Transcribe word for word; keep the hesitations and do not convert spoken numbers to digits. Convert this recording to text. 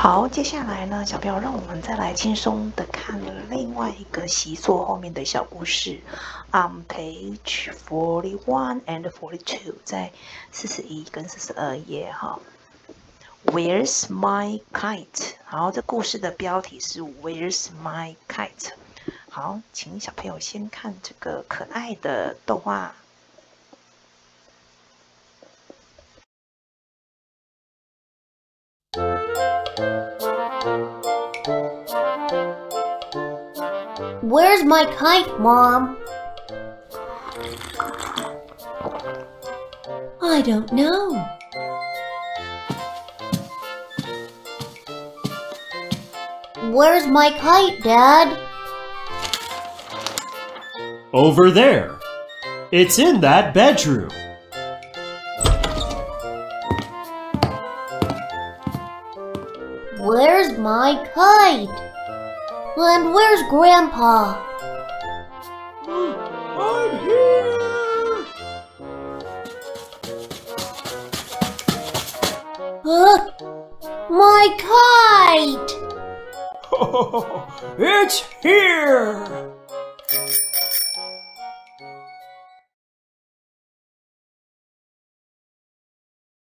好，接下来呢，小朋友，让我们再来轻松的看另外一个习作后面的小故事。On page forty-one and forty-two， 在四十一跟四十二页哈。Where's my kite？ 好，这故事的标题是 Where's my kite？ 好，请小朋友先看这个可爱的动画。 Where's my kite, Mom? I don't know. Where's my kite, Dad? Over there. It's in that bedroom. Where's my kite? And where's Grandpa? I'm here! Huh? My kite! It's here!